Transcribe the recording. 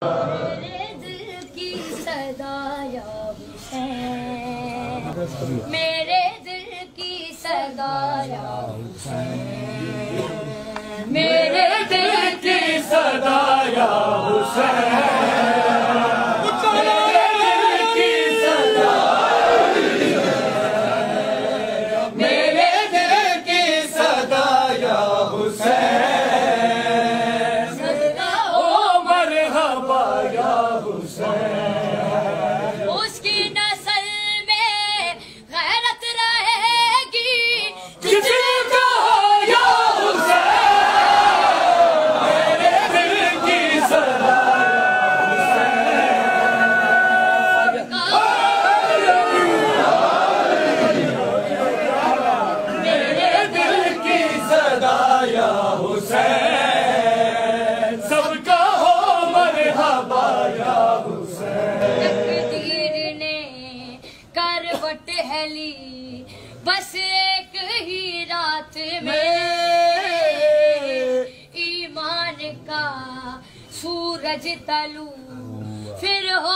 मेरे दिल की सदा या हुसैन, मेरे दिल की सदा या हुसैन, मेरे दिल की सदा या हुसैन, मेरे दिल की सदा या हुसैन, सदा ओ मरहबा या हुसैन। उसकी नस्ल में गैरत रहेगी जिसका या हुसैन, मेरे दिल की सदा या हुसैन, सबका हो मरहबा या हुसैन। तकदीर ने करवट हेली बस एक ही रात में, ईमान का सूरज तलू फिर हो